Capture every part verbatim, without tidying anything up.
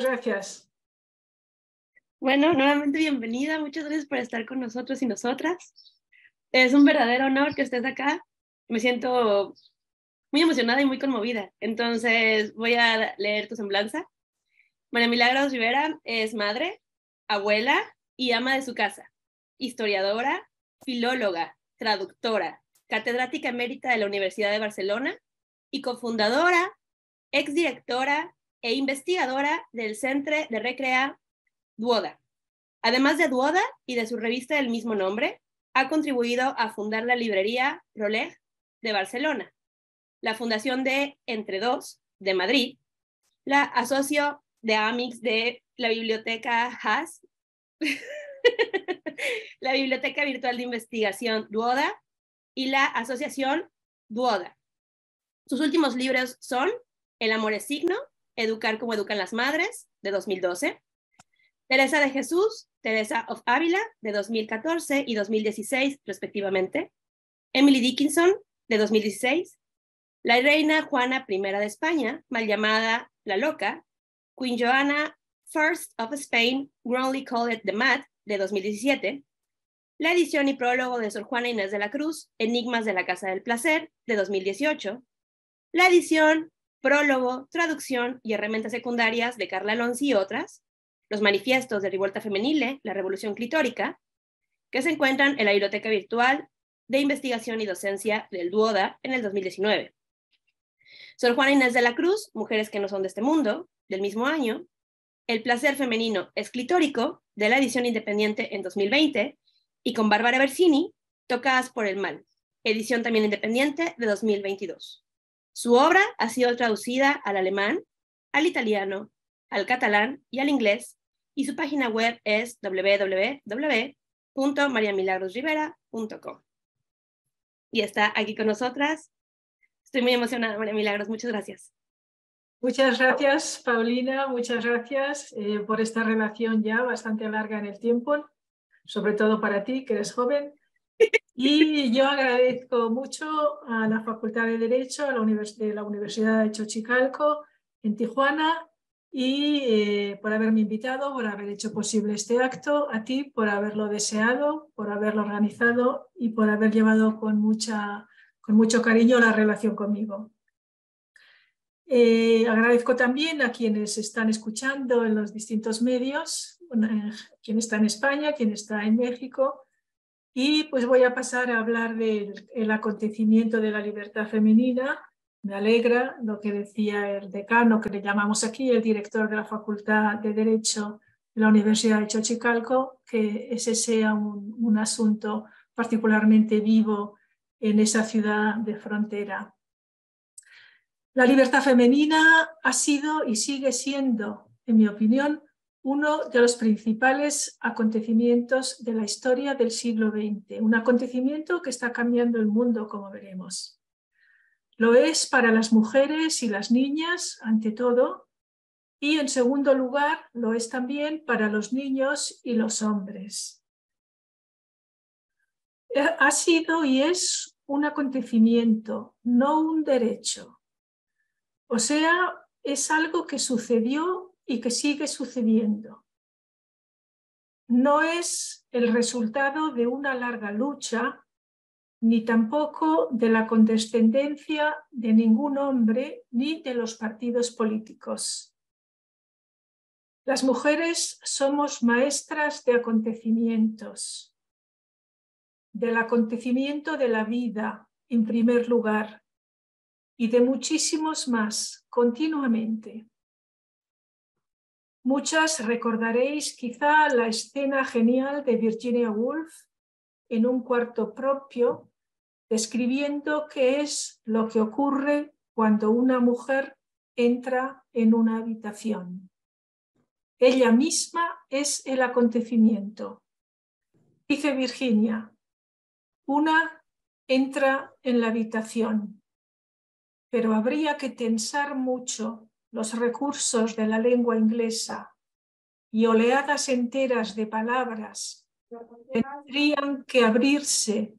gracias. Bueno, nuevamente bienvenida. Muchas gracias por estar con nosotros y nosotras. Es un verdadero honor que estés acá. Me siento muy emocionada y muy conmovida. Entonces voy a leer tu semblanza. María Milagros Rivera es madre, abuela y ama de su casa. Historiadora, filóloga, traductora, catedrática emérita de la Universidad de Barcelona y cofundadora, exdirectora e investigadora del Centre de Recrea Duoda. Además de Duoda y de su revista del mismo nombre, ha contribuido a fundar la librería Roleg de Barcelona, la fundación de Entre Dos de Madrid, la asocio de Amix de la biblioteca Haas, la Biblioteca Virtual de Investigación Duoda y la Asociación Duoda. Sus últimos libros son El amor es signo, Educar como educan las madres, de dos mil doce, Teresa de Jesús, Teresa of Ávila, de dos mil catorce y dos mil dieciséis, respectivamente, Emily Dickinson, de dos mil dieciséis, La reina Juana primera de España, mal llamada La Loca, Queen Joanna First of Spain, wrongly called the Mad, de dos mil diecisiete, la edición y prólogo de Sor Juana Inés de la Cruz, Enigmas de la Casa del Placer, de dos mil dieciocho, la edición, prólogo, traducción y herramientas secundarias de Carla Alonso y otras, los manifiestos de Rivolta Femenile, la Revolución Clitórica, que se encuentran en la Biblioteca Virtual de Investigación y Docencia del Duoda en el dos mil diecinueve. Sor Juana Inés de la Cruz, Mujeres que no son de este mundo, del mismo año, El placer femenino es clitórico, de la edición independiente en dos mil veinte, y con Bárbara Bersini, Tocadas por el mal, edición también independiente de dos mil veintidós. Su obra ha sido traducida al alemán, al italiano, al catalán y al inglés, y su página web es doble u doble u doble u punto maria milagros rivera punto com. Y está aquí con nosotras. Estoy muy emocionada, María Milagros. Muchas gracias. Muchas gracias, Paulina. Muchas gracias eh, por esta relación ya bastante larga en el tiempo, sobre todo para ti, que eres joven. Y yo agradezco mucho a la Facultad de Derecho a la Univers- de la Universidad de Xochicalco, en Tijuana, y eh, por haberme invitado, por haber hecho posible este acto, a ti por haberlo deseado, por haberlo organizado y por haber llevado con, mucha, con mucho cariño la relación conmigo. Eh, agradezco también a quienes están escuchando en los distintos medios, eh, quien está en España, quien está en México, y pues voy a pasar a hablar del acontecimiento de la libertad femenina. Me alegra lo que decía el decano, que le llamamos aquí, el director de la Facultad de Derecho de la Universidad de Xochicalco, que ese sea un, un asunto particularmente vivo en esa ciudad de frontera. La libertad femenina ha sido y sigue siendo, en mi opinión, uno de los principales acontecimientos de la historia del siglo veinte, un acontecimiento que está cambiando el mundo, como veremos. Lo es para las mujeres y las niñas, ante todo, y en segundo lugar, lo es también para los niños y los hombres. Ha sido y es un acontecimiento, no un derecho. O sea, es algo que sucedió y que sigue sucediendo. No es el resultado de una larga lucha, ni tampoco de la condescendencia de ningún hombre ni de los partidos políticos. Las mujeres somos maestras de acontecimientos, del acontecimiento de la vida, en primer lugar, y de muchísimos más, continuamente. Muchas recordaréis quizá la escena genial de Virginia Woolf en Un cuarto propio, describiendo qué es lo que ocurre cuando una mujer entra en una habitación. Ella misma es el acontecimiento. Dice Virginia, una entra en la habitación, pero habría que tensar mucho los recursos de la lengua inglesa y oleadas enteras de palabras tendrían que abrirse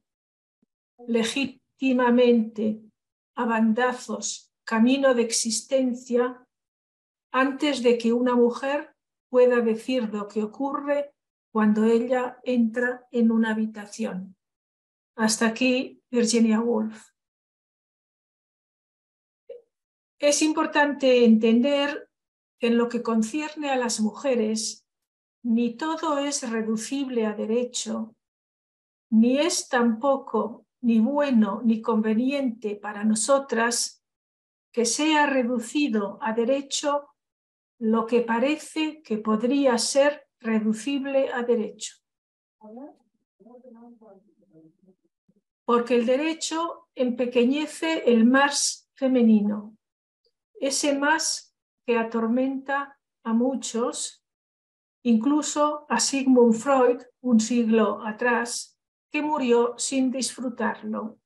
legítimamente a bandazos camino de existencia antes de que una mujer pueda decir lo que ocurre cuando ella entra en una habitación. Hasta aquí Virginia Woolf. Es importante entender que en lo que concierne a las mujeres, ni todo es reducible a derecho, ni es tampoco ni bueno ni conveniente para nosotras que sea reducido a derecho lo que parece que podría ser reducible a derecho. Porque el derecho empequeñece el más femenino, ese más que atormenta a muchos, incluso a Sigmund Freud, un siglo atrás, que murió sin disfrutarlo.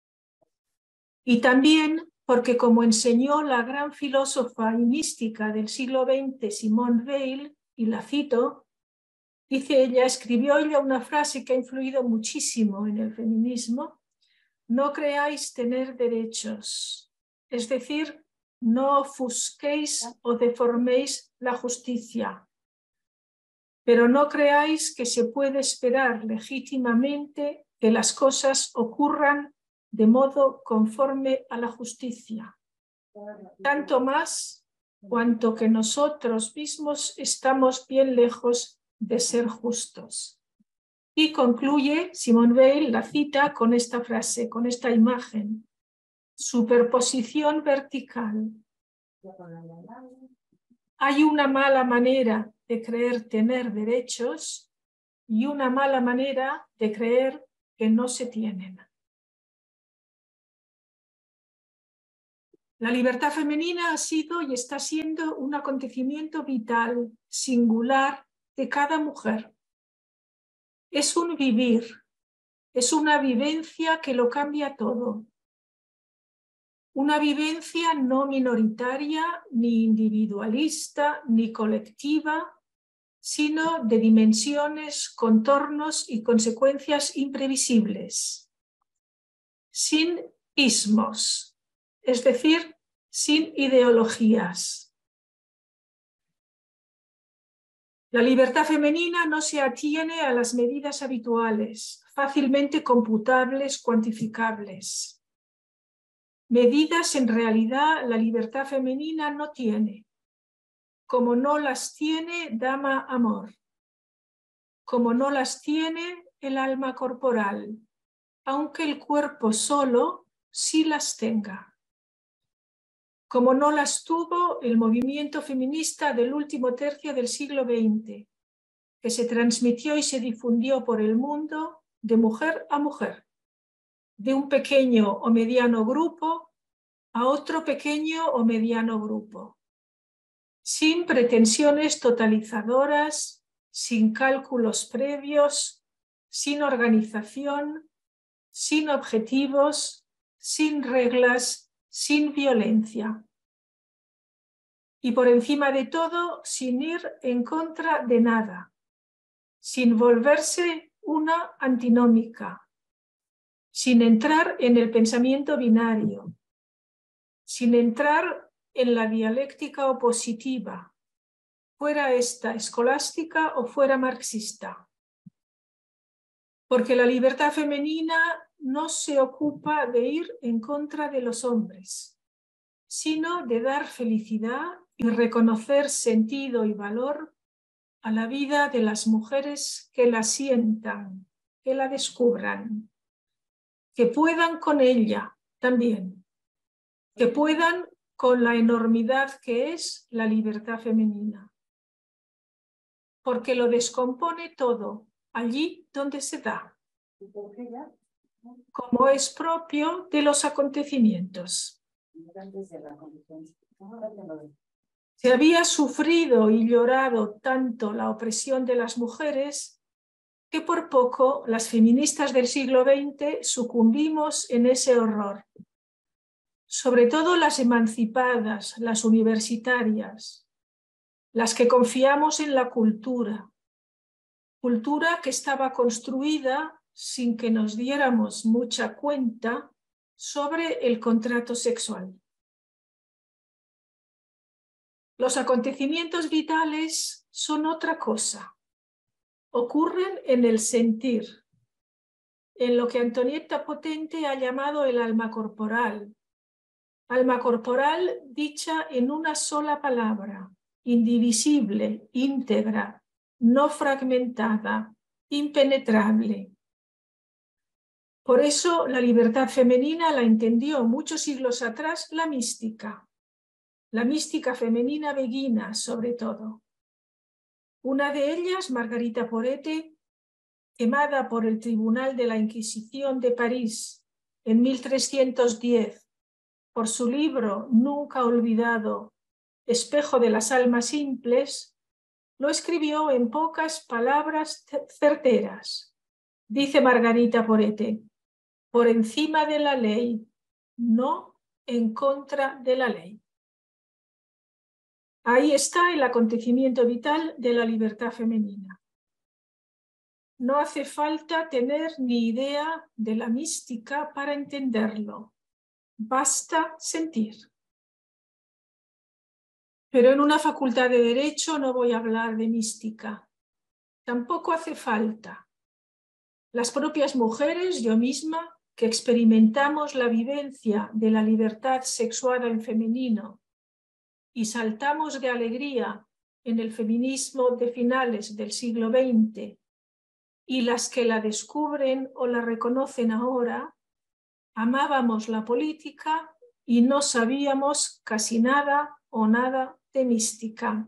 Y también porque, como enseñó la gran filósofa y mística del siglo veinte, Simone Weil, y la cito, dice ella, escribió ella una frase que ha influido muchísimo en el feminismo: no creáis tener derechos, es decir, no ofusquéis o deforméis la justicia, pero no creáis que se puede esperar legítimamente que las cosas ocurran de modo conforme a la justicia, tanto más cuanto que nosotros mismos estamos bien lejos de ser justos. Y concluye Simone Weil la cita con esta frase, con esta imagen: superposición vertical. Hay una mala manera de creer tener derechos y una mala manera de creer que no se tienen. La libertad femenina ha sido y está siendo un acontecimiento vital, singular, de cada mujer. Es un vivir, es una vivencia que lo cambia todo. Una vivencia no minoritaria, ni individualista, ni colectiva, sino de dimensiones, contornos y consecuencias imprevisibles, sin ismos, es decir, sin ideologías. La libertad femenina no se atiene a las medidas habituales, fácilmente computables, cuantificables. Medidas en realidad la libertad femenina no tiene, como no las tiene Dama Amor, como no las tiene el alma corporal, aunque el cuerpo solo sí las tenga, como no las tuvo el movimiento feminista del último tercio del siglo veinte, que se transmitió y se difundió por el mundo de mujer a mujer, de un pequeño o mediano grupo a otro pequeño o mediano grupo, sin pretensiones totalizadoras, sin cálculos previos, sin organización, sin objetivos, sin reglas, sin violencia. Y por encima de todo, sin ir en contra de nada, sin volverse una antinómica, sin entrar en el pensamiento binario, sin entrar en la dialéctica opositiva, fuera esta escolástica o fuera marxista. Porque la libertad femenina no se ocupa de ir en contra de los hombres, sino de dar felicidad y reconocer sentido y valor a la vida de las mujeres que la sientan, que la descubran, que puedan con ella también, que puedan con la enormidad que es la libertad femenina. Porque lo descompone todo allí donde se da, como es propio de los acontecimientos. Se había sufrido y llorado tanto la opresión de las mujeres que por poco las feministas del siglo veinte sucumbimos en ese horror. Sobre todo las emancipadas, las universitarias, las que confiamos en la cultura, cultura que estaba construida sin que nos diéramos mucha cuenta sobre el contrato sexual. Los acontecimientos vitales son otra cosa. Ocurren en el sentir, en lo que Antonietta Potente ha llamado el alma corporal. Alma corporal dicha en una sola palabra, indivisible, íntegra, no fragmentada, impenetrable. Por eso la libertad femenina la entendió muchos siglos atrás la mística, la mística femenina beguina sobre todo. Una de ellas, Margarita Porete, quemada por el Tribunal de la Inquisición de París en mil trescientos diez por su libro nunca olvidado, Espejo de las almas simples, lo escribió en pocas palabras certeras. Dice Margarita Porete: por encima de la ley, no en contra de la ley. Ahí está el acontecimiento vital de la libertad femenina. No hace falta tener ni idea de la mística para entenderlo. Basta sentir. Pero en una facultad de Derecho no voy a hablar de mística. Tampoco hace falta. Las propias mujeres, yo misma, que experimentamos la vivencia de la libertad sexuada en femenino y saltamos de alegría en el feminismo de finales del siglo veinte, y las que la descubren o la reconocen ahora, amábamos la política y no sabíamos casi nada o nada de mística.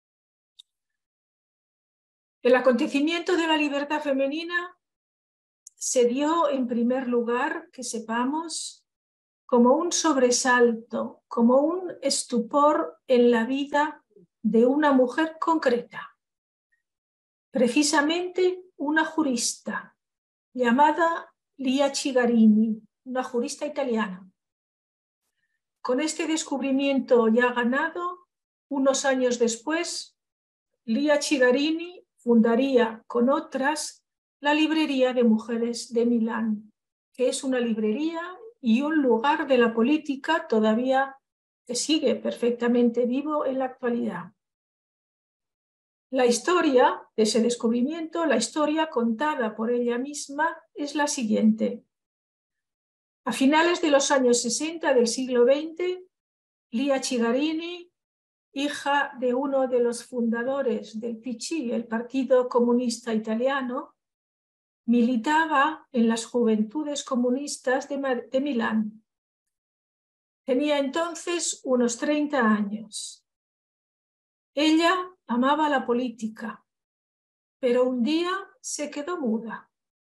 El acontecimiento de la libertad femenina se dio en primer lugar, que sepamos, como un sobresalto, como un estupor en la vida de una mujer concreta, precisamente una jurista llamada Lia Cigarini, una jurista italiana. Con este descubrimiento ya ganado, unos años después, Lia Cigarini fundaría con otras la Librería de Mujeres de Milán, que es una librería y un lugar de la política todavía que sigue perfectamente vivo en la actualidad. La historia de ese descubrimiento, la historia contada por ella misma, es la siguiente. A finales de los años sesenta del siglo veinte, Lia Cigarini, hija de uno de los fundadores del P C, el Partido Comunista Italiano, militaba en las Juventudes Comunistas de, de Milán. Tenía entonces unos treinta años. Ella amaba la política, pero un día se quedó muda.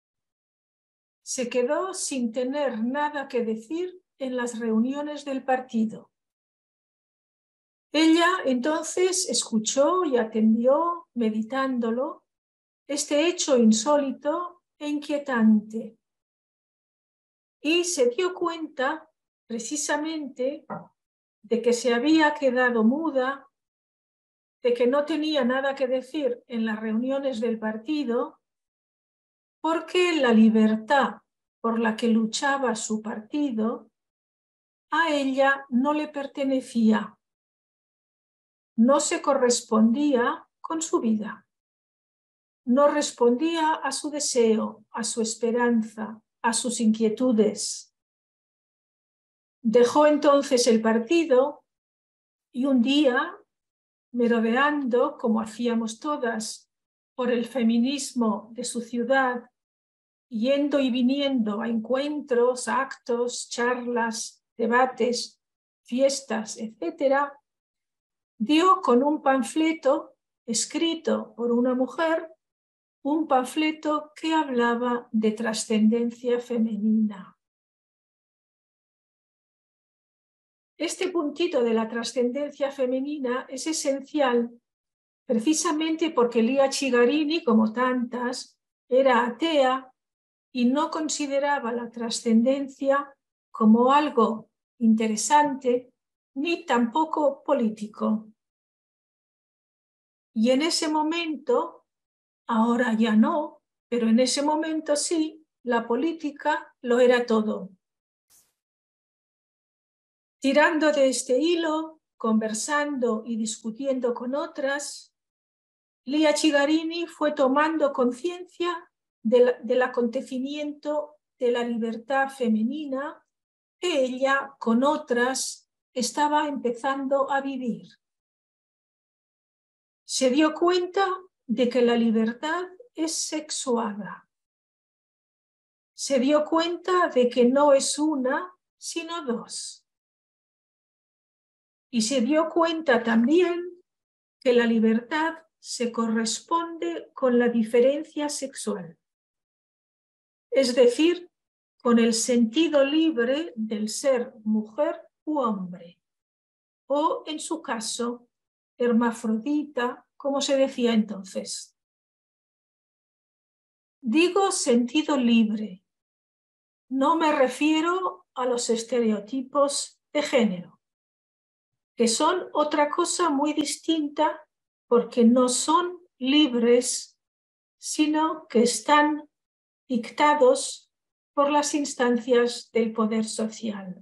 Se quedó sin tener nada que decir en las reuniones del partido. Ella entonces escuchó y atendió, meditándolo, este hecho insólito e inquietante. Y se dio cuenta, precisamente, de que se había quedado muda, de que no tenía nada que decir en las reuniones del partido, porque la libertad por la que luchaba su partido a ella no le pertenecía, no se correspondía con su vida, no respondía a su deseo, a su esperanza, a sus inquietudes. Dejó entonces el partido y un día, merodeando, como hacíamos todas, por el feminismo de su ciudad, yendo y viniendo a encuentros, actos, charlas, debates, fiestas, etcétera, dio con un panfleto escrito por una mujer, un panfleto que hablaba de trascendencia femenina. Este puntito de la trascendencia femenina es esencial precisamente porque Lia Cigarini, como tantas, era atea y no consideraba la trascendencia como algo interesante ni tampoco político. Y en ese momento, ahora ya no, pero en ese momento sí, la política lo era todo. Tirando de este hilo, conversando y discutiendo con otras, Lia Cigarini fue tomando conciencia del, del acontecimiento de la libertad femenina que ella con otras estaba empezando a vivir. Se dio cuenta de que la libertad es sexuada. Se dio cuenta de que no es una, sino dos. Y se dio cuenta también que la libertad se corresponde con la diferencia sexual, es decir, con el sentido libre del ser mujer u hombre, o en su caso, hermafrodita, como se decía entonces. Digo sentido libre, no me refiero a los estereotipos de género, que son otra cosa muy distinta porque no son libres, sino que están dictados por las instancias del poder social.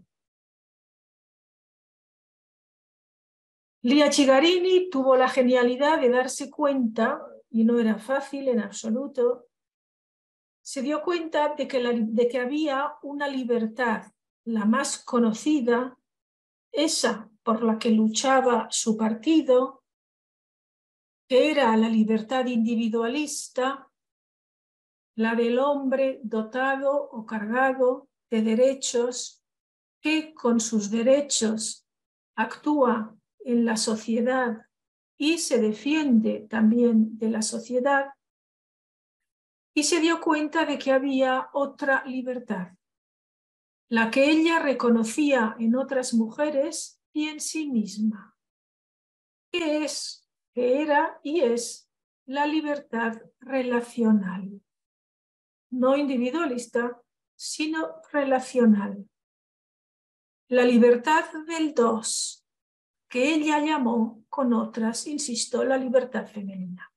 Lia Cigarini tuvo la genialidad de darse cuenta, y no era fácil en absoluto, se dio cuenta de que, la, de que había una libertad, la más conocida, esa por la que luchaba su partido, que era la libertad individualista, la del hombre dotado o cargado de derechos, que con sus derechos actúa en la sociedad y se defiende también de la sociedad, y se dio cuenta de que había otra libertad, la que ella reconocía en otras mujeres y en sí misma, que es, que era y es la libertad relacional, no individualista, sino relacional. La libertad del dos, que ella llamó con otras, insisto, la libertad femenina.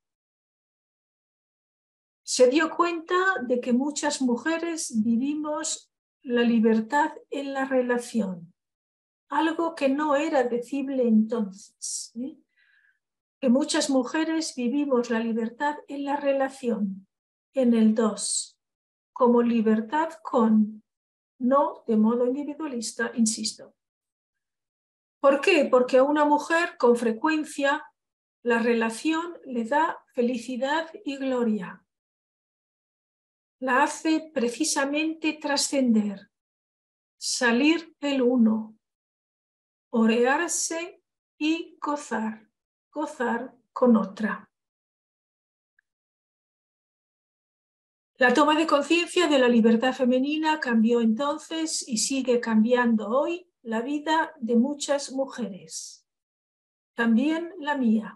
Se dio cuenta de que muchas mujeres vivimos la libertad en la relación, algo que no era decible entonces, ¿eh? Que muchas mujeres vivimos la libertad en la relación, en el dos, como libertad con, no de modo individualista, insisto. ¿Por qué? Porque a una mujer con frecuencia la relación le da felicidad y gloria. La hace precisamente trascender, salir del uno, orearse y gozar, gozar con otra. La toma de conciencia de la libertad femenina cambió entonces y sigue cambiando hoy la vida de muchas mujeres, también la mía.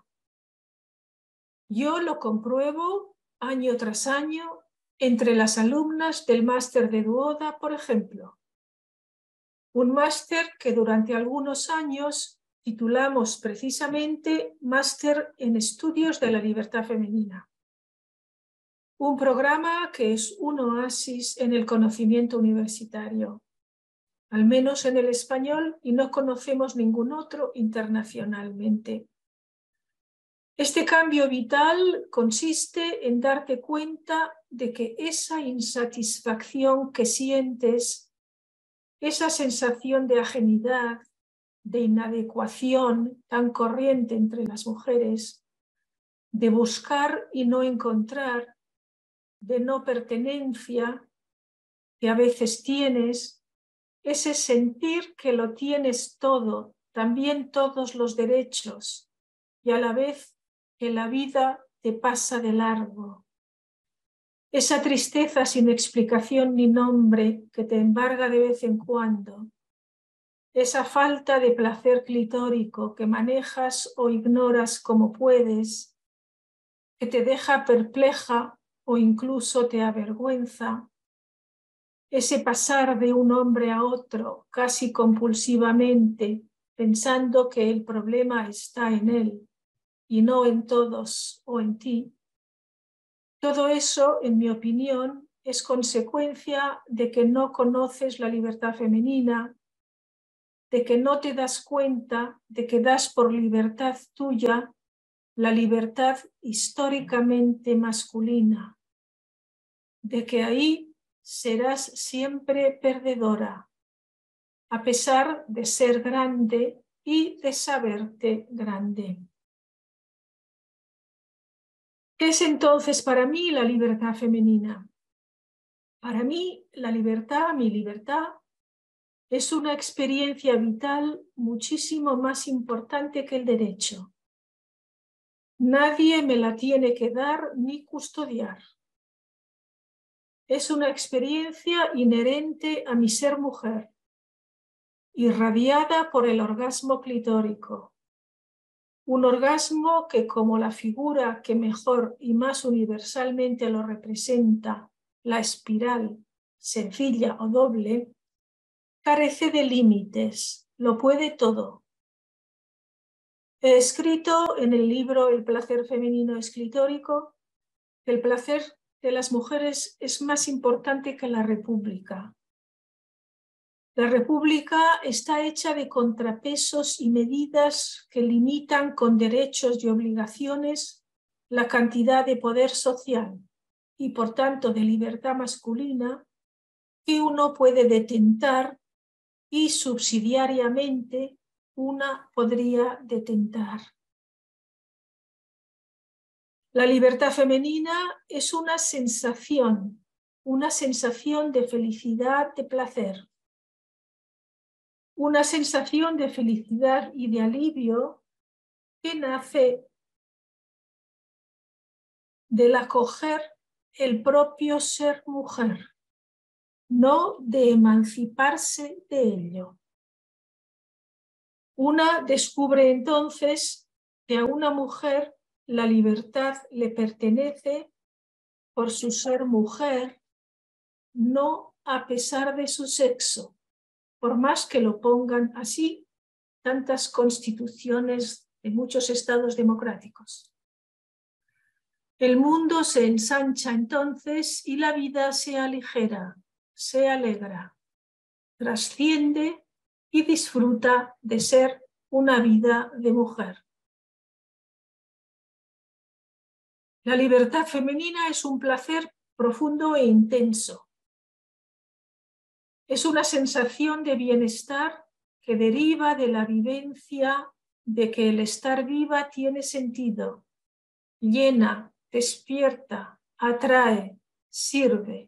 Yo lo compruebo año tras año entre las alumnas del máster de Duoda, por ejemplo. Un máster que durante algunos años titulamos precisamente Máster en Estudios de la Libertad Femenina. Un programa que es un oasis en el conocimiento universitario, al menos en el español, y no conocemos ningún otro internacionalmente. Este cambio vital consiste en darte cuenta de que esa insatisfacción que sientes, esa sensación de ajenidad, de inadecuación tan corriente entre las mujeres, de buscar y no encontrar, de no pertenencia que a veces tienes, ese sentir que lo tienes todo, también todos los derechos, y a la vez que la vida te pasa de largo. Esa tristeza sin explicación ni nombre que te embarga de vez en cuando. Esa falta de placer clitórico que manejas o ignoras como puedes, que te deja perpleja o incluso te avergüenza. Ese pasar de un hombre a otro casi compulsivamente, pensando que el problema está en él y no en todos o en ti. Todo eso, en mi opinión, es consecuencia de que no conoces la libertad femenina, de que no te das cuenta de que das por libertad tuya la libertad históricamente masculina, de que ahí serás siempre perdedora, a pesar de ser grande y de saberte grande. ¿Qué es entonces para mí la libertad femenina? Para mí, la libertad, mi libertad, es una experiencia vital muchísimo más importante que el derecho. Nadie me la tiene que dar ni custodiar. Es una experiencia inherente a mi ser mujer, irradiada por el orgasmo clitórico. Un orgasmo que, como la figura que mejor y más universalmente lo representa, la espiral, sencilla o doble, carece de límites, lo puede todo. He escrito en el libro El placer femenino esclitórico que el placer de las mujeres es más importante que la república. La república está hecha de contrapesos y medidas que limitan con derechos y obligaciones la cantidad de poder social y, por tanto, de libertad masculina que uno puede detentar y subsidiariamente una podría detentar. La libertad femenina es una sensación, una sensación de felicidad, de placer. Una sensación de felicidad y de alivio que nace del acoger el propio ser mujer, no de emanciparse de ello. Una descubre entonces que a una mujer la libertad le pertenece por su ser mujer, no a pesar de su sexo, por más que lo pongan así tantas constituciones de muchos estados democráticos. El mundo se ensancha entonces y la vida se aligera, se alegra, trasciende y disfruta de ser una vida de mujer. La libertad femenina es un placer profundo e intenso. Es una sensación de bienestar que deriva de la vivencia de que el estar viva tiene sentido, llena, despierta, atrae, sirve.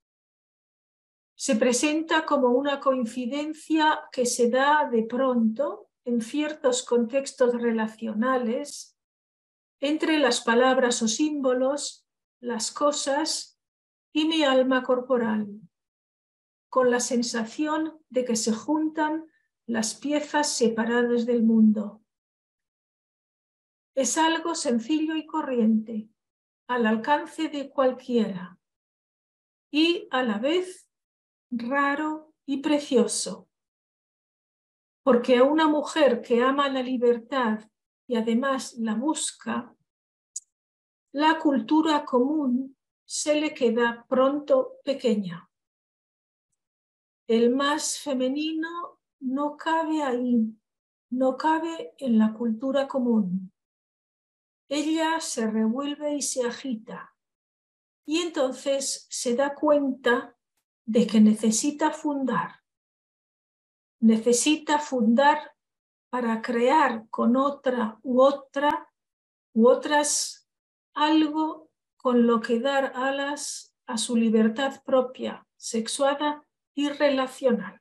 Se presenta como una coincidencia que se da de pronto en ciertos contextos relacionales entre las palabras o símbolos, las cosas y mi alma corporal, con la sensación de que se juntan las piezas separadas del mundo. Es algo sencillo y corriente, al alcance de cualquiera, y a la vez raro y precioso, porque a una mujer que ama la libertad y además la busca, la cultura común se le queda pronto pequeña. El más femenino no cabe ahí, no cabe en la cultura común. Ella se revuelve y se agita, y entonces se da cuenta de que necesita fundar. Necesita fundar para crear con otra u otra u otras algo con lo que dar alas a su libertad propia, sexuada y relacional.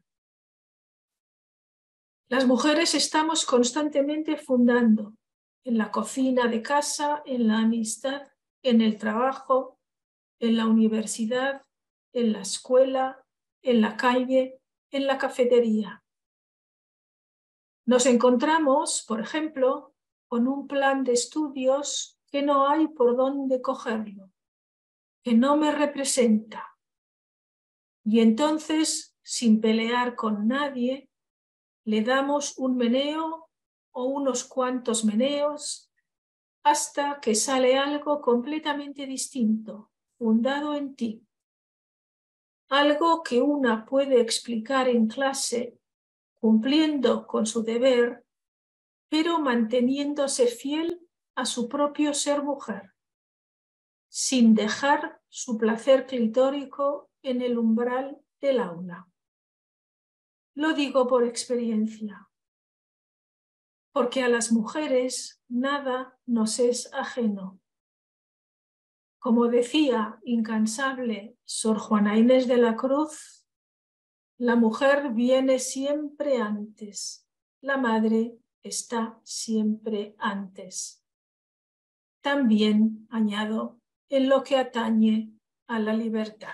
Las mujeres estamos constantemente fundando en la cocina de casa, en la amistad, en el trabajo, en la universidad, en la escuela, en la calle, en la cafetería. Nos encontramos, por ejemplo, con un plan de estudios que no hay por dónde cogerlo, que no me representa. Y entonces, sin pelear con nadie, le damos un meneo o unos cuantos meneos hasta que sale algo completamente distinto, fundado en ti. Algo que una puede explicar en clase cumpliendo con su deber, pero manteniéndose fiel a su propio ser mujer, sin dejar su placer clitórico en el umbral del aula. Lo digo por experiencia, porque a las mujeres nada nos es ajeno. Como decía incansable Sor Juana Inés de la Cruz, la mujer viene siempre antes, la madre está siempre antes. También, añado, en lo que atañe a la libertad.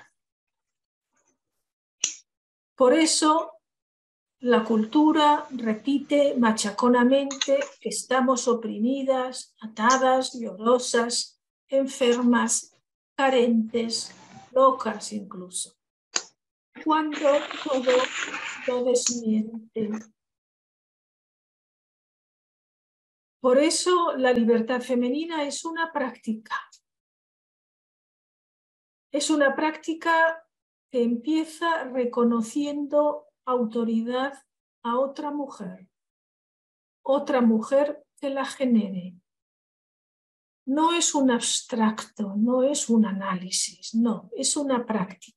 Por eso, la cultura repite machaconamente que estamos oprimidas, atadas, llorosas, enfermas, carentes, locas incluso, cuando todo lo desmiente. Por eso la libertad femenina es una práctica. Es una práctica que empieza reconociendo autoridad a otra mujer, otra mujer que la genere. No es un abstracto, no es un análisis, no, es una práctica.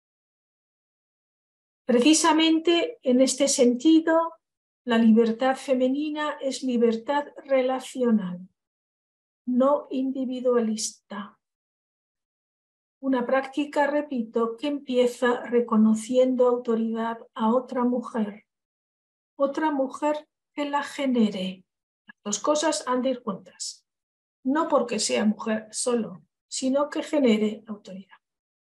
Precisamente en este sentido, la libertad femenina es libertad relacional, no individualista. Una práctica, repito, que empieza reconociendo autoridad a otra mujer, otra mujer que la genere. Las dos cosas han de ir juntas, no porque sea mujer solo, sino que genere autoridad.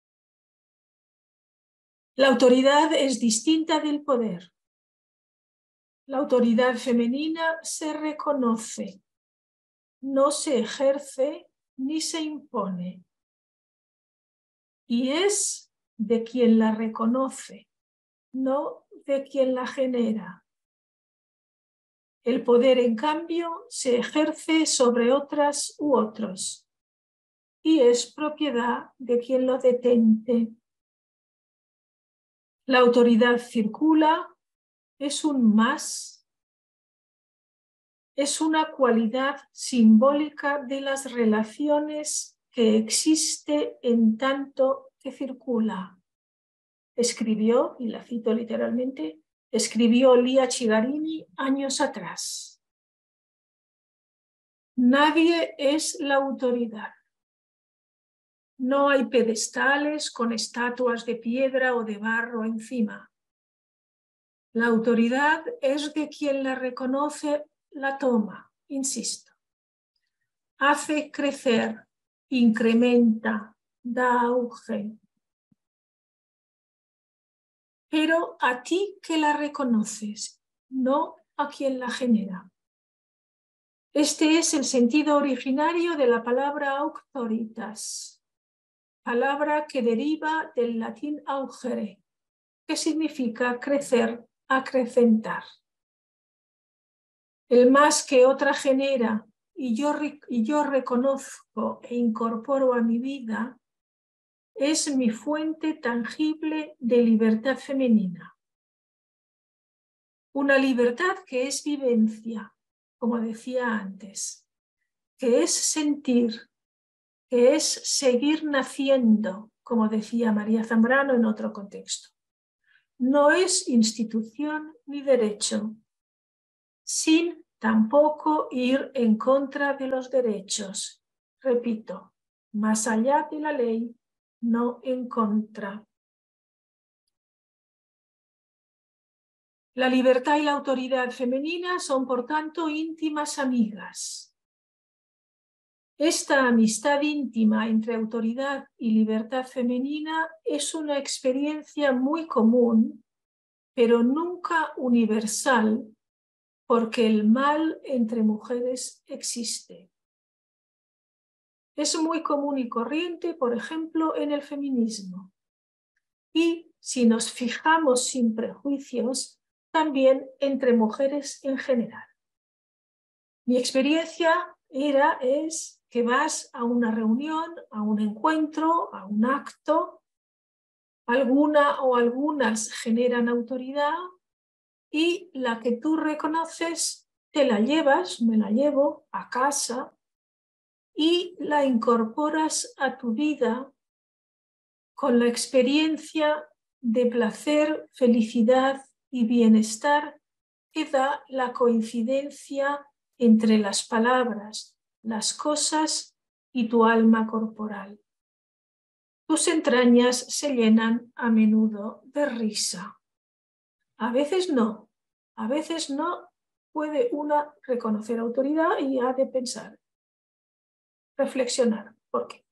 La autoridad es distinta del poder. La autoridad femenina se reconoce, no se ejerce ni se impone. Y es de quien la reconoce, no de quien la genera. El poder, en cambio, se ejerce sobre otras u otros y es propiedad de quien lo detente. La autoridad circula, es un más, es una cualidad simbólica de las relaciones que existe en tanto que circula. Escribió, y la cito literalmente, escribió Lia Chigarini años atrás. Nadie es la autoridad. No hay pedestales con estatuas de piedra o de barro encima. La autoridad es de quien la reconoce, la toma, insisto. Hace crecer, incrementa, da auge. Pero a ti que la reconoces, no a quien la genera. Este es el sentido originario de la palabra auctoritas, palabra que deriva del latín augere, que significa crecer, acrecentar. El más que otra genera y yo, y yo reconozco e incorporo a mi vida es mi fuente tangible de libertad femenina. Una libertad que es vivencia, como decía antes, que es sentir, que es seguir naciendo, como decía María Zambrano en otro contexto. No es institución ni derecho, sin tampoco ir en contra de los derechos. Repito, más allá de la ley, no en contra. La libertad y la autoridad femenina son, por tanto, íntimas amigas. Esta amistad íntima entre autoridad y libertad femenina es una experiencia muy común, pero nunca universal, porque el mal entre mujeres existe. Es muy común y corriente, por ejemplo, en el feminismo. Y, si nos fijamos sin prejuicios, también entre mujeres en general. Mi experiencia era, es que vas a una reunión, a un encuentro, a un acto, alguna o algunas generan autoridad, y la que tú reconoces te la llevas, me la llevo a casa y la incorporas a tu vida con la experiencia de placer, felicidad y bienestar que da la coincidencia entre las palabras, las cosas y tu alma corporal. Tus entrañas se llenan a menudo de risa. A veces no, a veces no puede una reconocer autoridad y ha de pensar, reflexionar. ¿Por qué?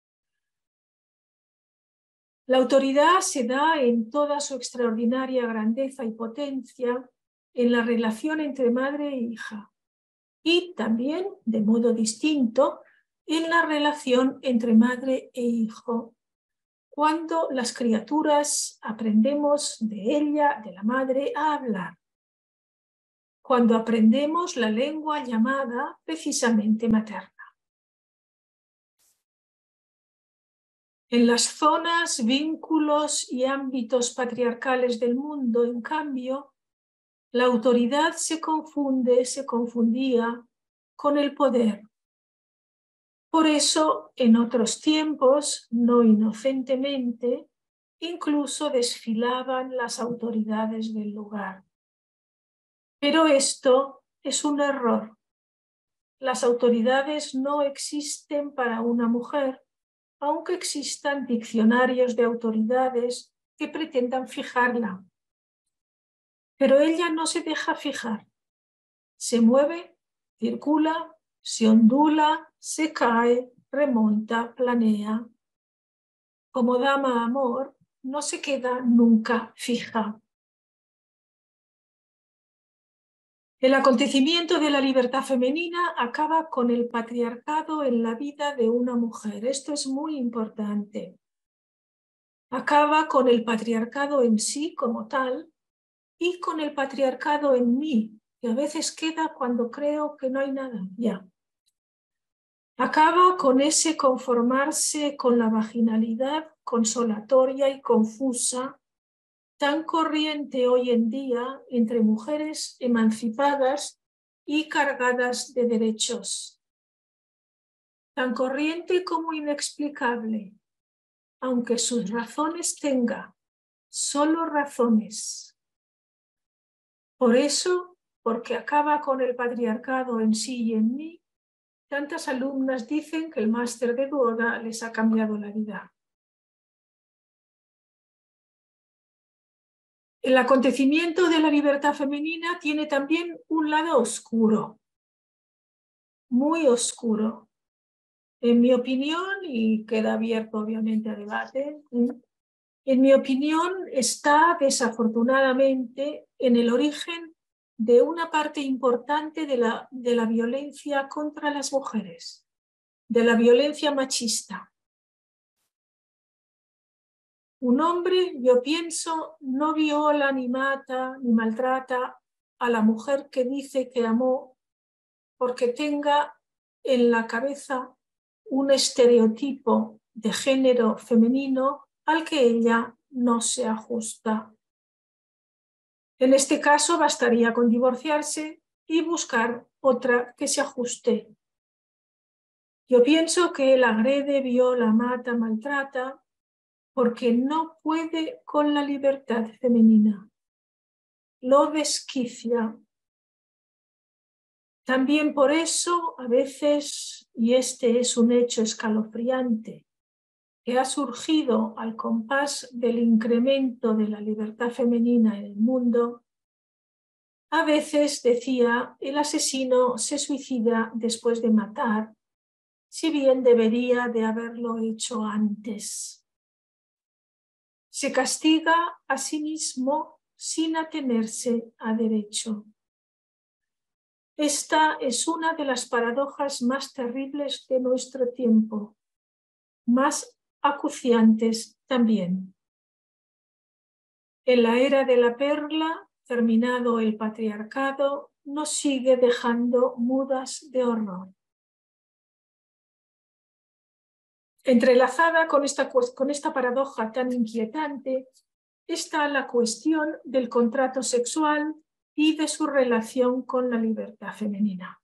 La autoridad se da en toda su extraordinaria grandeza y potencia en la relación entre madre e hija y también, de modo distinto, en la relación entre madre e hijo, cuando las criaturas aprendemos de ella, de la madre, a hablar, cuando aprendemos la lengua llamada precisamente materna. En las zonas, vínculos y ámbitos patriarcales del mundo, en cambio, la autoridad se confunde, se confundía con el poder. Por eso, en otros tiempos, no inocentemente, incluso desfilaban las autoridades del lugar. Pero esto es un error. Las autoridades no existen para una mujer, aunque existan diccionarios de autoridades que pretendan fijarla. Pero ella no se deja fijar. Se mueve, circula, se ondula, se cae, remonta, planea. Como dama amor, no se queda nunca fija. El acontecimiento de la libertad femenina acaba con el patriarcado en la vida de una mujer. Esto es muy importante. Acaba con el patriarcado en sí como tal y con el patriarcado en mí, que a veces queda cuando creo que no hay nada. Ya. Acaba con ese conformarse con la vaginalidad consolatoria y confusa tan corriente hoy en día entre mujeres emancipadas y cargadas de derechos. Tan corriente como inexplicable, aunque sus razones tenga, solo razones. Por eso, porque acaba con el patriarcado en sí y en mí, tantas alumnas dicen que el máster de Duoda les ha cambiado la vida. El acontecimiento de la libertad femenina tiene también un lado oscuro, muy oscuro. En mi opinión, y queda abierto obviamente a debate, en mi opinión está desafortunadamente en el origen de una parte importante de la, de la violencia contra las mujeres, de la violencia machista. Un hombre, yo pienso, no viola, ni mata, ni maltrata a la mujer que dice que amó porque tenga en la cabeza un estereotipo de género femenino al que ella no se ajusta. En este caso bastaría con divorciarse y buscar otra que se ajuste. Yo pienso que él agrede, viola, mata, maltrata, porque no puede con la libertad femenina. Lo desquicia. También por eso, a veces, y este es un hecho escalofriante, que ha surgido al compás del incremento de la libertad femenina en el mundo, a veces, decía, el asesino se suicida después de matar, si bien debería de haberlo hecho antes. Se castiga a sí mismo sin atenerse a derecho. Esta es una de las paradojas más terribles de nuestro tiempo, más acuciantes también. En la era de la perla, terminado el patriarcado, nos sigue dejando mudas de horror. Entrelazada con esta, con esta paradoja tan inquietante está la cuestión del contrato sexual y de su relación con la libertad femenina.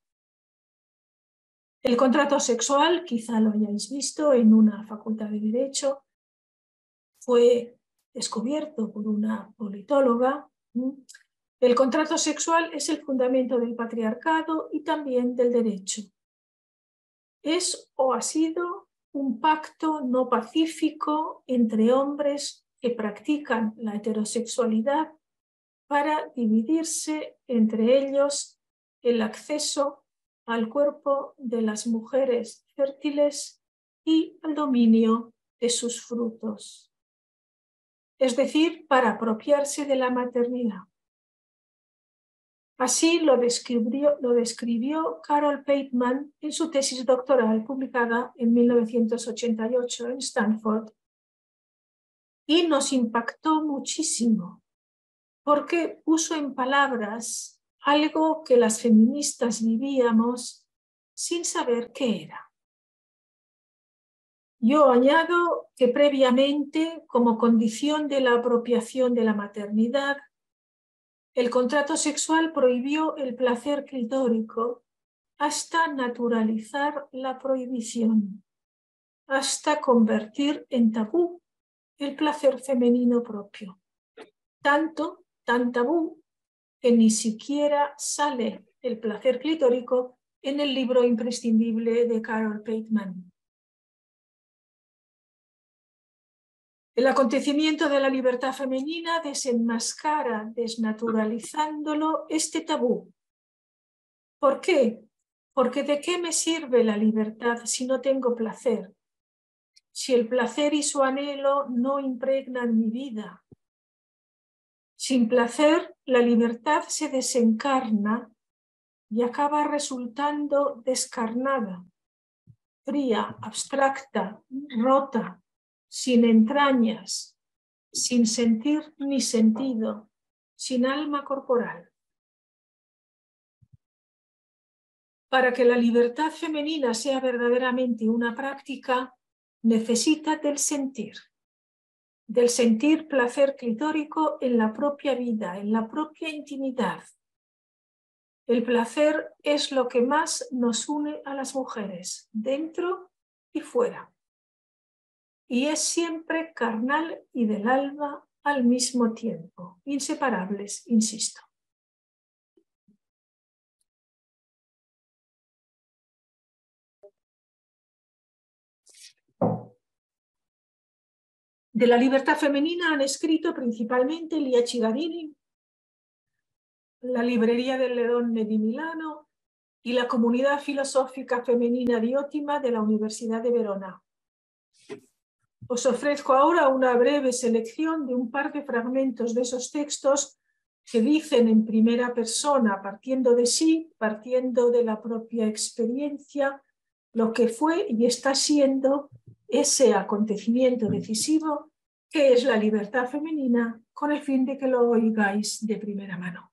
El contrato sexual, quizá lo hayáis visto en una facultad de Derecho, fue descubierto por una politóloga. El contrato sexual es el fundamento del patriarcado y también del derecho. Es o ha sido un pacto no pacífico entre hombres que practican la heterosexualidad para dividirse entre ellos el acceso al cuerpo de las mujeres fértiles y al dominio de sus frutos. Es decir, para apropiarse de la maternidad. Así lo describió, lo describió Carol Pateman en su tesis doctoral publicada en mil novecientos ochenta y ocho en Stanford. Y nos impactó muchísimo, porque puso en palabras algo que las feministas vivíamos sin saber qué era. Yo añado que previamente, como condición de la apropiación de la maternidad, el contrato sexual prohibió el placer clitórico hasta naturalizar la prohibición, hasta convertir en tabú el placer femenino propio. Tanto, tan tabú, que ni siquiera sale el placer clitórico en el libro imprescindible de Carol Pateman. El acontecimiento de la libertad femenina desenmascara, desnaturalizándolo, este tabú. ¿Por qué? Porque ¿de qué me sirve la libertad si no tengo placer? Si el placer y su anhelo no impregnan mi vida. Sin placer, la libertad se desencarna y acaba resultando descarnada, fría, abstracta, rota, sin entrañas, sin sentir ni sentido, sin alma corporal. Para que la libertad femenina sea verdaderamente una práctica, necesita del sentir, del sentir placer clitórico en la propia vida, en la propia intimidad. El placer es lo que más nos une a las mujeres, dentro y fuera. Y es siempre carnal y del alma al mismo tiempo, inseparables, insisto. De la libertad femenina han escrito principalmente Lia Cigarini, la Librería del Ledone di Milano y la Comunidad Filosófica Femenina di Otima de la Universidad de Verona. Os ofrezco ahora una breve selección de un par de fragmentos de esos textos que dicen en primera persona, partiendo de sí, partiendo de la propia experiencia, lo que fue y está siendo ese acontecimiento decisivo que es la libertad femenina, con el fin de que lo oigáis de primera mano.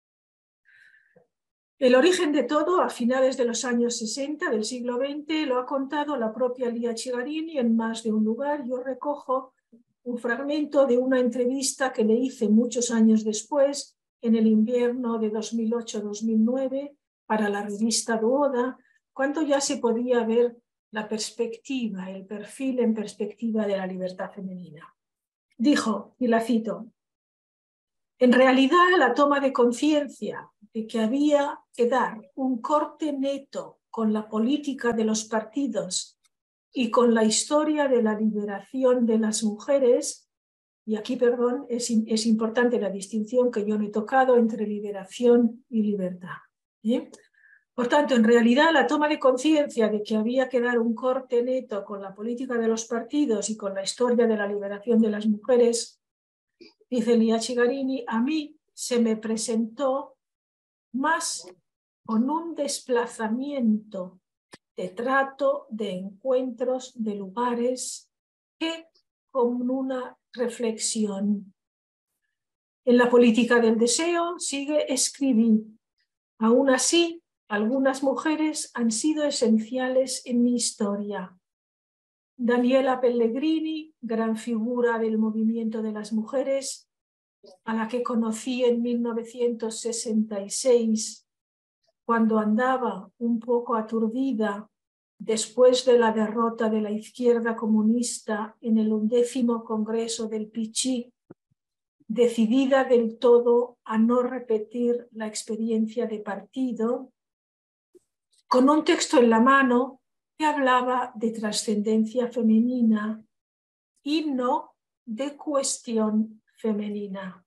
El origen de todo, a finales de los años sesenta del siglo veinte, lo ha contado la propia Lia Cigarini en más de un lugar. Yo recojo un fragmento de una entrevista que le hice muchos años después, en el invierno de dos mil ocho dos mil nueve, para la revista Duoda, cuando ya se podía ver la perspectiva, el perfil en perspectiva de la libertad femenina. Dijo, y la cito: en realidad, la toma de conciencia de que había que dar un corte neto con la política de los partidos y con la historia de la liberación de las mujeres, y aquí, perdón, es, es importante la distinción que yo no he tocado entre liberación y libertad. ¿Sí? Por tanto, en realidad, la toma de conciencia de que había que dar un corte neto con la política de los partidos y con la historia de la liberación de las mujeres, dice Lia Cigarini, a mí se me presentó más con un desplazamiento de trato, de encuentros, de lugares, que con una reflexión. En la política del deseo, sigue escribir, aún así, algunas mujeres han sido esenciales en mi historia. Daniela Pellegrini, gran figura del movimiento de las mujeres, a la que conocí en mil novecientos sesenta y seis, cuando andaba un poco aturdida después de la derrota de la izquierda comunista en el undécimo Congreso del Pichí, decidida del todo a no repetir la experiencia de partido, con un texto en la mano que hablaba de trascendencia femenina y no de cuestión femenina.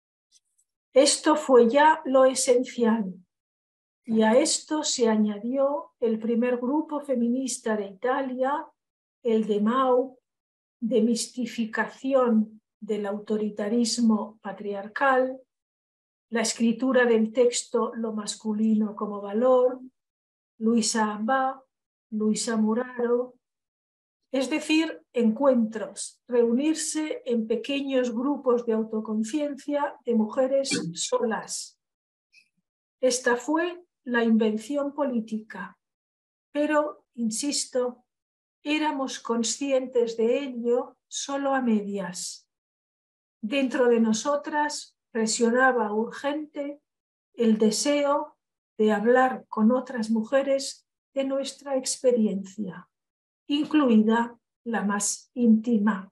Esto fue ya lo esencial, y a esto se añadió el primer grupo feminista de Italia, el de Mau, de mistificación del autoritarismo patriarcal, la escritura del texto Lo masculino como valor, Luisa Abba, Luisa Muraro, es decir, encuentros, reunirse en pequeños grupos de autoconciencia de mujeres solas. Esta fue la invención política, pero, insisto, éramos conscientes de ello solo a medias. Dentro de nosotras presionaba urgente el deseo de hablar con otras mujeres de nuestra experiencia, incluida la más íntima.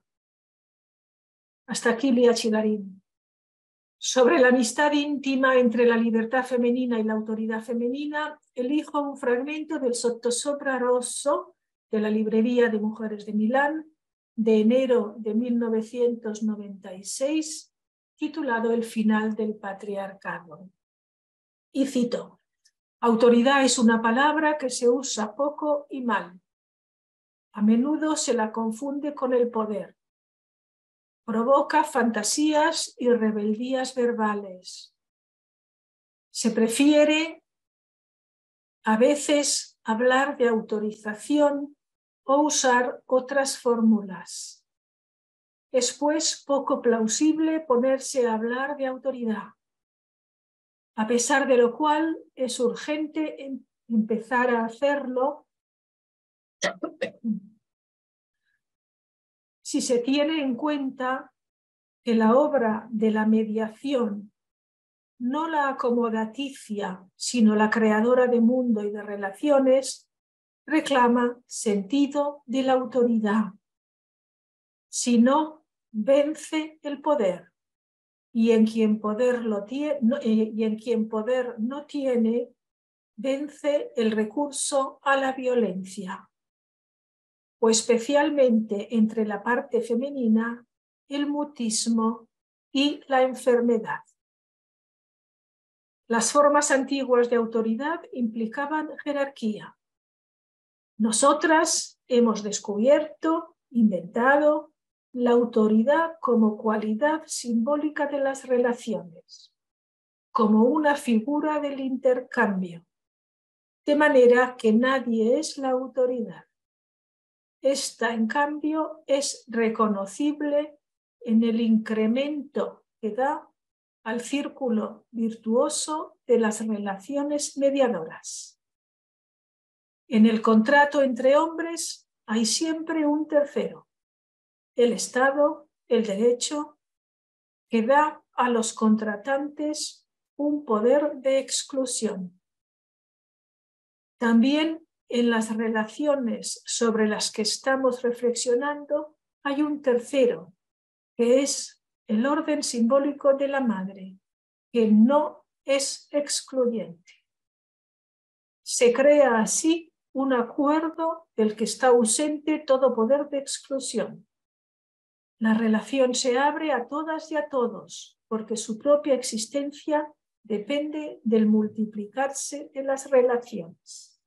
Hasta aquí Lia Chigarín. Sobre la amistad íntima entre la libertad femenina y la autoridad femenina, elijo un fragmento del Sottosopra Rosso de la Librería de Mujeres de Milán, de enero de mil novecientos noventa y seis, titulado El final del patriarcado. Y cito: autoridad es una palabra que se usa poco y mal. A menudo se la confunde con el poder. Provoca fantasías y rebeldías verbales. Se prefiere a veces hablar de autorización o usar otras fórmulas. Es pues poco plausible ponerse a hablar de autoridad, a pesar de lo cual es urgente em- empezar a hacerlo si se tiene en cuenta que la obra de la mediación, no la acomodaticia, sino la creadora de mundo y de relaciones, reclama sentido de la autoridad. Si no, vence el poder, y en quien poder, lo tiene, no, eh, y en quien poder no tiene, vence el recurso a la violencia, o especialmente entre la parte femenina, el mutismo y la enfermedad. Las formas antiguas de autoridad implicaban jerarquía. Nosotras hemos descubierto, inventado, la autoridad como cualidad simbólica de las relaciones, como una figura del intercambio, de manera que nadie es la autoridad. Esta, en cambio, es reconocible en el incremento que da al círculo virtuoso de las relaciones mediadoras. En el contrato entre hombres hay siempre un tercero, el Estado, el derecho, que da a los contratantes un poder de exclusión. También en las relaciones sobre las que estamos reflexionando hay un tercero, que es el orden simbólico de la madre, que no es excluyente. Se crea así un acuerdo del que está ausente todo poder de exclusión. La relación se abre a todas y a todos, porque su propia existencia depende del multiplicarse de las relaciones.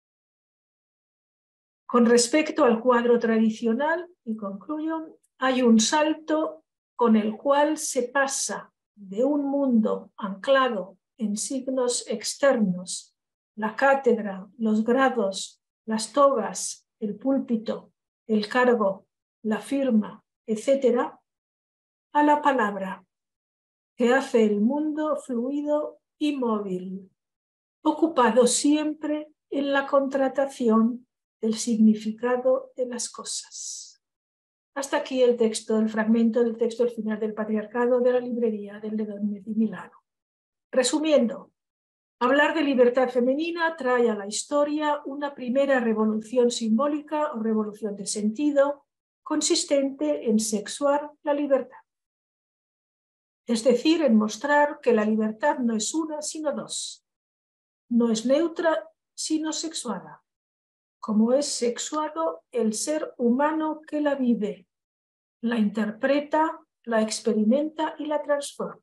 Con respecto al cuadro tradicional, y concluyo, hay un salto con el cual se pasa de un mundo anclado en signos externos, la cátedra, los grados, las togas, el púlpito, el cargo, la firma, etcétera, a la palabra, que hace el mundo fluido y móvil, ocupado siempre en la contratación del significado de las cosas. Hasta aquí el texto, el fragmento del texto El final del patriarcado de la librería del Ledone di Milano. Resumiendo, hablar de libertad femenina trae a la historia una primera revolución simbólica o revolución de sentido consistente en sexuar la libertad. Es decir, en mostrar que la libertad no es una, sino dos. No es neutra, sino sexuada, como es sexuado el ser humano que la vive, la interpreta, la experimenta y la transforma.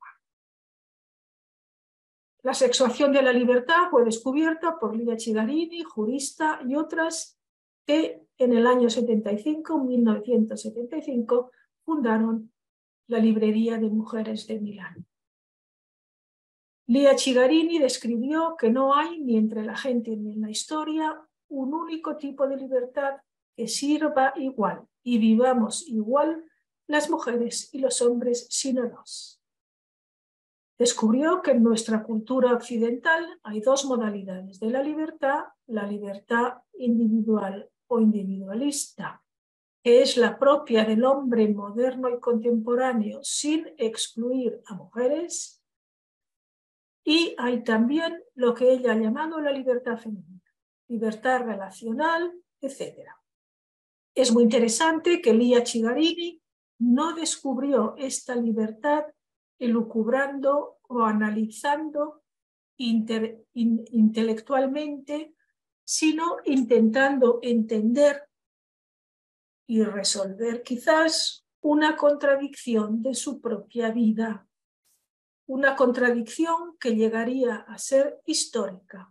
La sexuación de la libertad fue descubierta por Lia Cigarini, jurista, y otras que en el año setenta y cinco, mil novecientos setenta y cinco, fundaron la Librería de Mujeres de Milán. Lia Cigarini describió que no hay ni entre la gente ni en la historia un único tipo de libertad que sirva igual y vivamos igual las mujeres y los hombres, sino dos. Descubrió que en nuestra cultura occidental hay dos modalidades de la libertad: la libertad individual o individualista, que es la propia del hombre moderno y contemporáneo sin excluir a mujeres, y hay también lo que ella ha llamado la libertad femenina, libertad relacional, etcétera. Es muy interesante que Lia Cigarini no descubrió esta libertad elucubrando o analizando inter, in, intelectualmente, sino intentando entender y resolver quizás una contradicción de su propia vida, una contradicción que llegaría a ser histórica.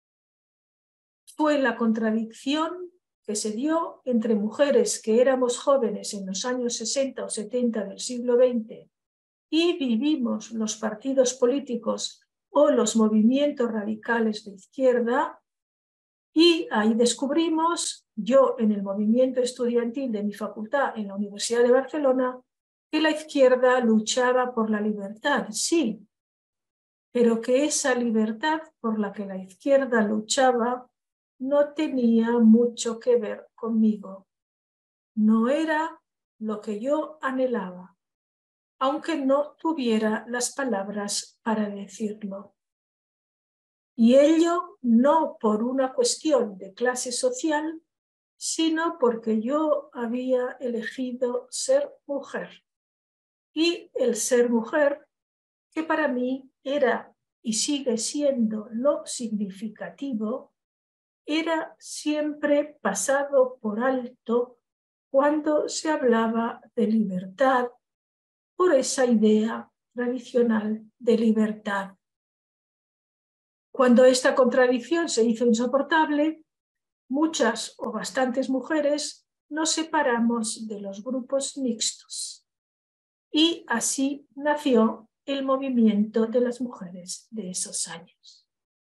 Fue la contradicción que se dio entre mujeres que éramos jóvenes en los años sesenta o setenta del siglo veinte y vivimos los partidos políticos o los movimientos radicales de izquierda, y ahí descubrimos, yo en el movimiento estudiantil de mi facultad en la Universidad de Barcelona, que la izquierda luchaba por la libertad, sí, pero que esa libertad por la que la izquierda luchaba no tenía mucho que ver conmigo. No era lo que yo anhelaba, aunque no tuviera las palabras para decirlo. Y ello no por una cuestión de clase social, sino porque yo había elegido ser mujer. Y el ser mujer, que para mí era y sigue siendo lo significativo, era siempre pasado por alto cuando se hablaba de libertad, por esa idea tradicional de libertad. Cuando esta contradicción se hizo insoportable, muchas o bastantes mujeres nos separamos de los grupos mixtos. Y así nació el movimiento de las mujeres de esos años.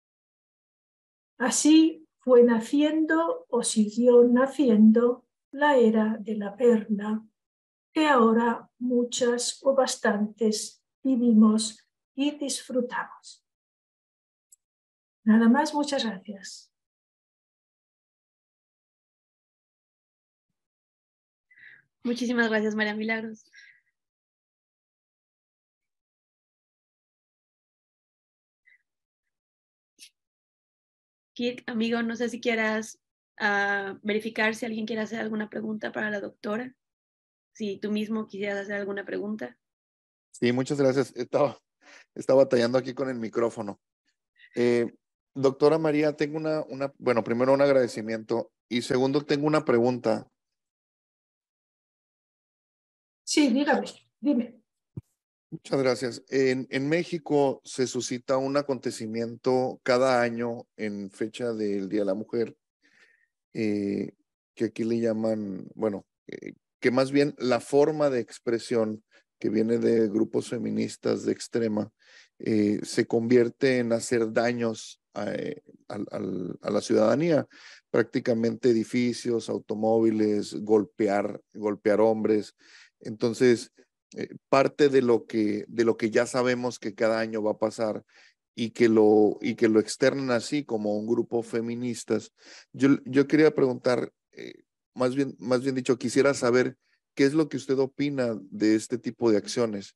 Así fue naciendo o siguió naciendo la era de la perla, que ahora muchas o bastantes vivimos y disfrutamos. Nada más, muchas gracias. Muchísimas gracias, María Milagros. Kirk, amigo, no sé si quieras uh, verificar si alguien quiere hacer alguna pregunta para la doctora. Si tú mismo quisieras hacer alguna pregunta. Sí, muchas gracias. Estaba, estaba batallando aquí con el micrófono. Eh, doctora María, tengo una, una, bueno, primero un agradecimiento y segundo tengo una pregunta. Sí, dígame, dime. Muchas gracias. En, en México se suscita un acontecimiento cada año en fecha del Día de la Mujer, eh, que aquí le llaman, bueno, eh, que más bien la forma de expresión que viene de grupos feministas de extrema, eh, se convierte en hacer daños a, eh, a, a, a la ciudadanía, prácticamente edificios, automóviles, golpear, golpear hombres. Entonces, eh, parte de lo, que, de lo que ya sabemos que cada año va a pasar y que lo, y que lo externan así como un grupo feministas. Yo, yo quería preguntar, eh, más bien, más bien dicho, quisiera saber qué es lo que usted opina de este tipo de acciones.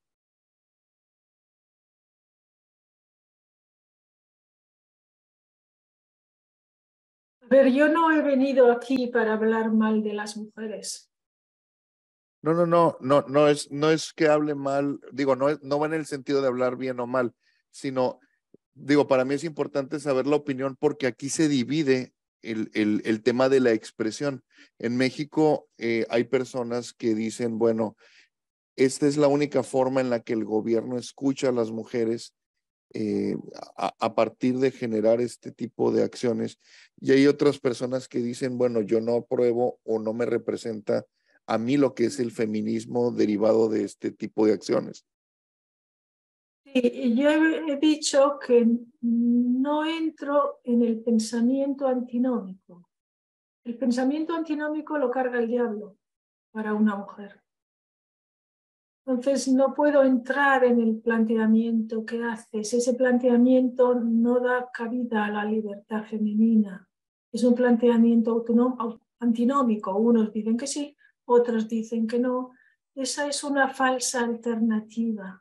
A ver, yo no he venido aquí para hablar mal de las mujeres. No, no, no, no, no es, no es que hable mal, digo, no, es, no va en el sentido de hablar bien o mal, sino, digo, para mí es importante saber la opinión porque aquí se divide el, el, el tema de la expresión. En México eh, hay personas que dicen, bueno, esta es la única forma en la que el gobierno escucha a las mujeres eh, a, a partir de generar este tipo de acciones. Y hay otras personas que dicen, bueno, yo no apruebo o no me representa a mí lo que es el feminismo derivado de este tipo de acciones. Sí, yo he dicho que no entro en el pensamiento antinómico. El pensamiento antinómico lo carga el diablo para una mujer. Entonces no puedo entrar en el planteamiento que haces. Ese planteamiento no da cabida a la libertad femenina. Es un planteamiento antinómico. Unos dicen que sí, otros dicen que no. Esa es una falsa alternativa.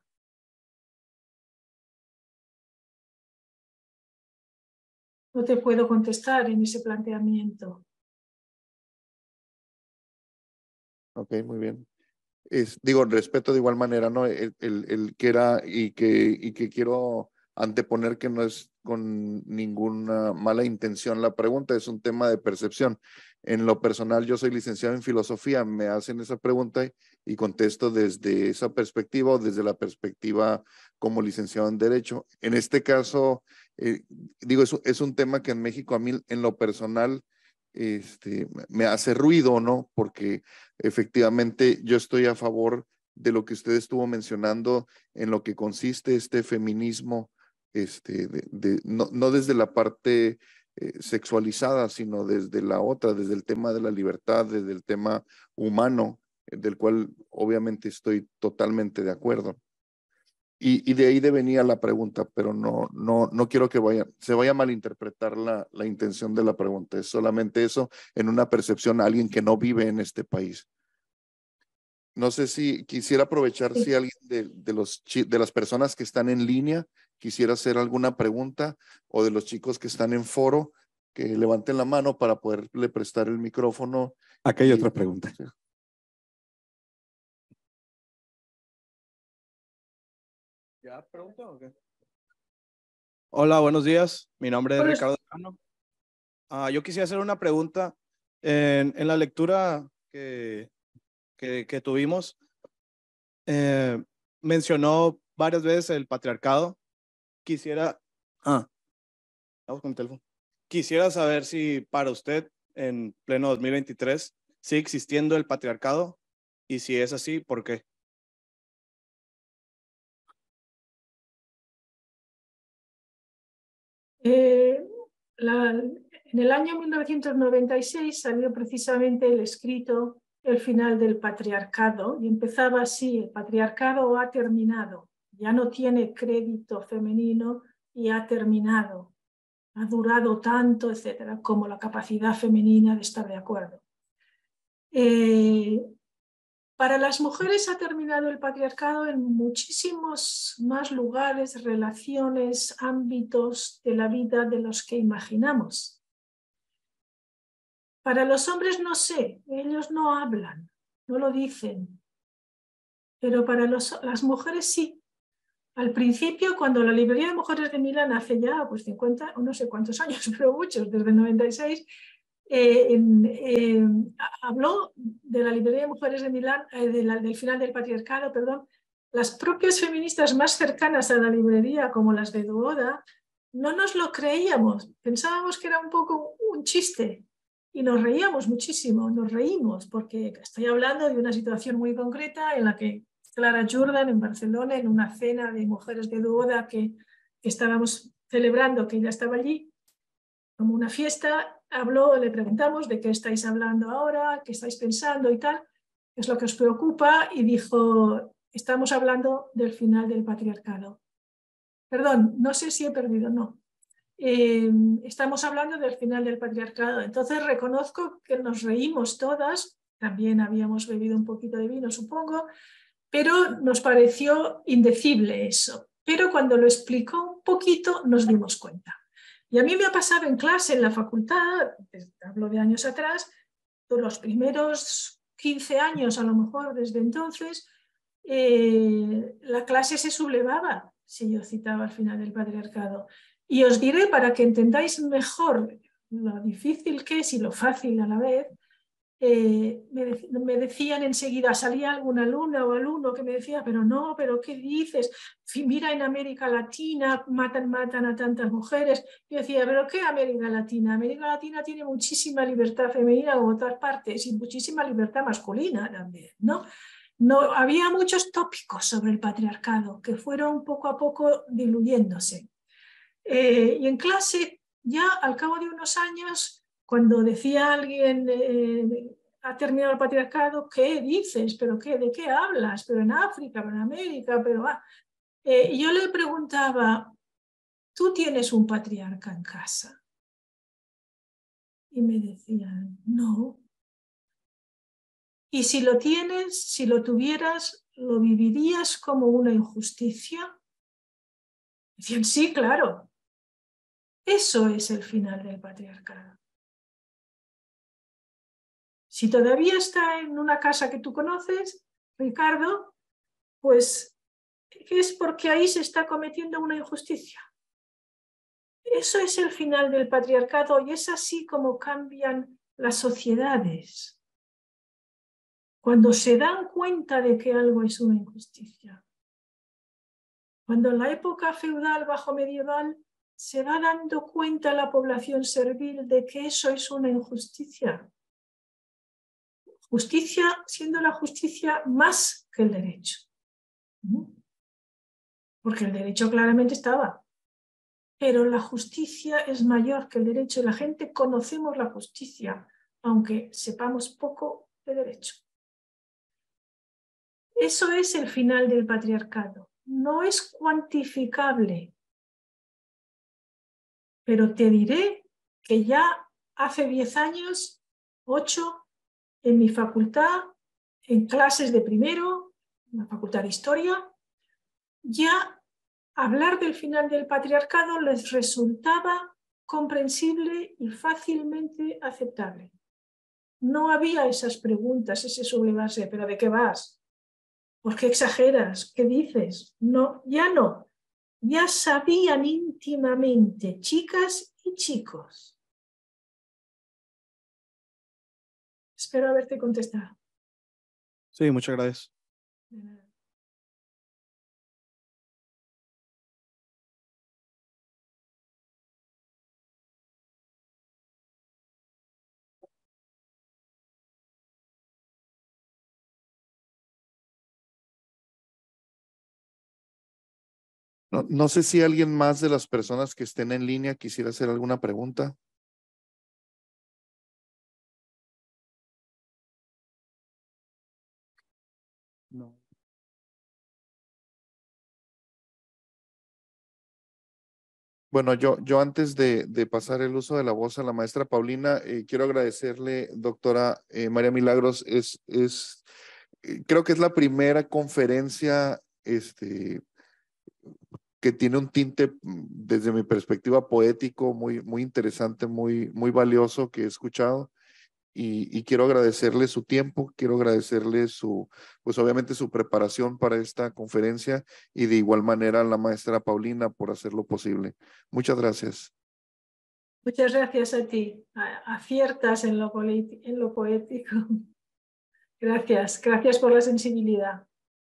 No te puedo contestar en ese planteamiento. Ok, muy bien. Es, digo, respeto de igual manera, ¿no? El, el, el que era y que, y que quiero anteponer que no es con ninguna mala intención la pregunta, es un tema de percepción. En lo personal, yo soy licenciado en filosofía, me hacen esa pregunta y, y contesto desde esa perspectiva o desde la perspectiva como licenciado en Derecho. En este caso, eh, digo, es, es un tema que en México a mí en lo personal este, me hace ruido, ¿no? Porque efectivamente yo estoy a favor de lo que usted estuvo mencionando en lo que consiste este feminismo, este, de, de, no, no desde la parte eh, sexualizada, sino desde la otra, desde el tema de la libertad, desde el tema humano, eh, del cual obviamente estoy totalmente de acuerdo. Y, y de ahí de venía la pregunta, pero no, no, no quiero que vaya, se vaya a malinterpretar la, la intención de la pregunta. Es solamente eso en una percepción a alguien que no vive en este país. No sé si quisiera aprovechar si alguien de, de, los, de las personas que están en línea quisiera hacer alguna pregunta o de los chicos que están en foro que levanten la mano para poderle prestar el micrófono. Aquí hay y, otra pregunta. Sí. ¿Ya pregunta o qué? Hola, buenos días. Mi nombre es Ricardo Cano. Uh, yo quisiera hacer una pregunta. En, en la lectura que, que, que tuvimos, eh, mencionó varias veces el patriarcado. Quisiera, ah, vamos con el teléfono. Quisiera saber si para usted, en pleno dos mil veintitrés, sigue existiendo el patriarcado y si es así, ¿por qué? Eh, la, en el año mil novecientos noventa y seis salió precisamente el escrito El final del patriarcado y empezaba así: el patriarcado ha terminado, ya no tiene crédito femenino y ha terminado, ha durado tanto, etcétera, como la capacidad femenina de estar de acuerdo. Eh, Para las mujeres ha terminado el patriarcado en muchísimos más lugares, relaciones, ámbitos de la vida de los que imaginamos. Para los hombres no sé, ellos no hablan, no lo dicen, pero para los, las mujeres sí. Al principio, cuando la Librería de Mujeres de Milán hace ya pues cincuenta o no sé cuántos años, pero muchos, desde el noventa y seis, Eh, eh, habló de la Librería de Mujeres de Milán, eh, de la, del final del patriarcado, perdón. Las propias feministas más cercanas a la librería, como las de Duoda, no nos lo creíamos, pensábamos que era un poco un chiste y nos reíamos muchísimo, nos reímos, porque estoy hablando de una situación muy concreta en la que Clara Jordan en Barcelona, en una cena de mujeres de Duoda que, que estábamos celebrando, que ella estaba allí, como una fiesta, habló, le preguntamos de qué estáis hablando ahora, qué estáis pensando y tal, qué es lo que os preocupa, y dijo, estamos hablando del final del patriarcado. perdón, no sé si he perdido, no. Eh, estamos hablando del final del patriarcado. Entonces reconozco que nos reímos todas, también habíamos bebido un poquito de vino, supongo, pero nos pareció indecible eso. Pero cuando lo explicó un poquito nos dimos cuenta. Y a mí me ha pasado en clase, en la facultad, hablo de años atrás, los primeros quince años a lo mejor desde entonces, eh, la clase se sublevaba si yo citaba al final del patriarcado. Y os diré, para que entendáis mejor lo difícil que es y lo fácil a la vez, eh, me, de, me decían enseguida, salía alguna alumna o alumno que me decía, pero no, pero ¿qué dices? Mira, en América Latina matan, matan a tantas mujeres. Yo decía, ¿pero qué América Latina? América Latina tiene muchísima libertad femenina como otras partes y muchísima libertad masculina también, ¿no? No, había muchos tópicos sobre el patriarcado que fueron poco a poco diluyéndose. Eh, y en clase, ya al cabo de unos años, cuando decía alguien, eh, ha terminado el patriarcado, ¿qué dices? ¿Pero qué? ¿De qué hablas? ¿Pero en África? ¿Pero en América? Pero, ah. eh, y yo le preguntaba, ¿tú tienes un patriarca en casa? Y me decían, no. Y si lo tienes, si lo tuvieras, ¿lo vivirías como una injusticia? Decían, sí, claro. Eso es el final del patriarcado. Si todavía está en una casa que tú conoces, Ricardo, pues es porque ahí se está cometiendo una injusticia. Eso es el final del patriarcado y es así como cambian las sociedades. Cuando se dan cuenta de que algo es una injusticia. Cuando en la época feudal bajo medieval se va dando cuenta la población servil de que eso es una injusticia. Justicia siendo la justicia más que el derecho. Porque el derecho claramente estaba. Pero la justicia es mayor que el derecho y la gente conocemos la justicia, aunque sepamos poco de derecho. Eso es el final del patriarcado. No es cuantificable. Pero te diré que ya hace diez años, ocho, en mi facultad, en clases de primero, en la facultad de historia, ya hablar del final del patriarcado les resultaba comprensible y fácilmente aceptable. No había esas preguntas, ese sublevarse, ¿pero de qué vas? ¿Por qué exageras? ¿Qué dices? No, ya no. Ya sabían íntimamente, chicas y chicos. Espero haberte contestado. Sí, muchas gracias. De nada. No, no sé si alguien más de las personas que estén en línea quisiera hacer alguna pregunta. No. Bueno, yo, yo antes de, de pasar el uso de la voz a la maestra Paulina, eh, quiero agradecerle, doctora eh, María Milagros, es, es, eh, creo que es la primera conferencia este, que tiene un tinte, mm, desde mi perspectiva, poético, muy, muy interesante, muy, muy valioso que he escuchado. Y, y quiero agradecerle su tiempo, quiero agradecerle su, pues obviamente su preparación para esta conferencia y de igual manera a la maestra Paulina por hacerlo posible. Muchas gracias. Muchas gracias a ti. Aciertas en lo, en lo poético. Gracias, gracias por la sensibilidad.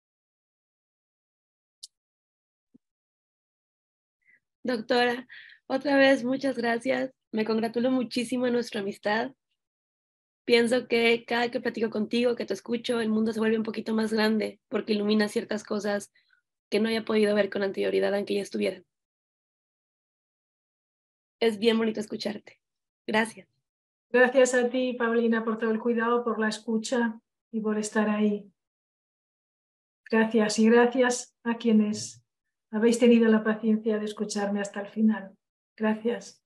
Doctora, otra vez muchas gracias. Me congratulo muchísimo en nuestra amistad. Pienso que cada que platico contigo, que te escucho, el mundo se vuelve un poquito más grande porque ilumina ciertas cosas que no había podido ver con anterioridad aunque ya estuvieran. Es bien bonito escucharte. Gracias. Gracias a ti, Paulina, por todo el cuidado, por la escucha y por estar ahí. Gracias y gracias a quienes habéis tenido la paciencia de escucharme hasta el final. Gracias.